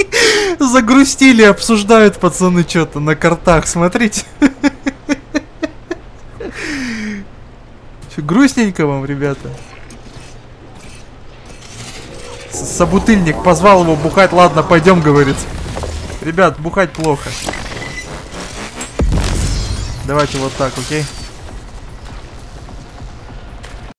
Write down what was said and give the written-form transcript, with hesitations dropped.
Загрустили, обсуждают пацаны что-то на картах, смотрите. Что, грустненько вам, ребята? Собутыльник позвал его бухать. Ладно, пойдем, говорит. Ребят, бухать плохо. Давайте вот так, окей?